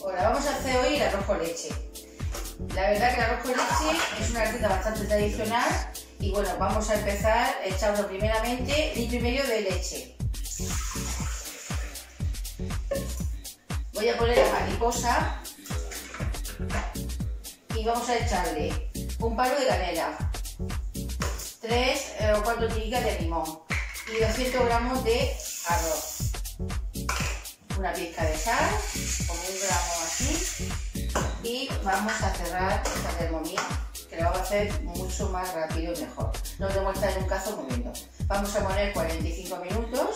Bueno, vamos a hacer hoy el arroz con leche. La verdad que el arroz con leche es una receta bastante tradicional y bueno, vamos a empezar echando primeramente 1,5 litros de leche. Voy a poner la mariposa y vamos a echarle un palo de canela, 3 o 4 tiritas de limón y 200 gramos de arroz. Una pizca de sal, como 1 gramo así, y vamos a cerrar esta Thermomix, que lo vamos a hacer mucho más rápido y mejor. No tenemos que estar en un cazo moviendo. Vamos a poner 45 minutos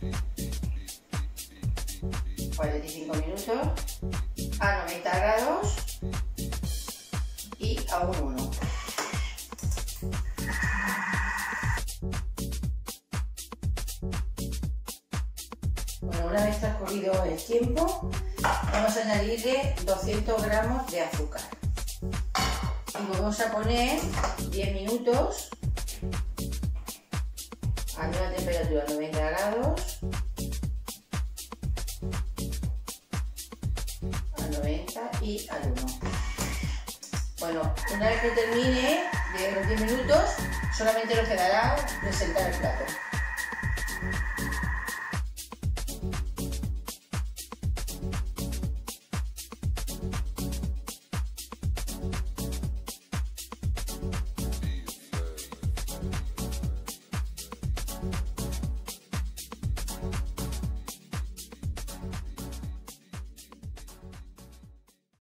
a 90 grados y a un 1. Bueno, una vez transcurrido el tiempo, vamos a añadirle 200 gramos de azúcar y vamos a poner 10 minutos a una temperatura de 90 grados a 90 y al 1. Bueno, una vez que termine de los 10 minutos, solamente nos quedará presentar el plato.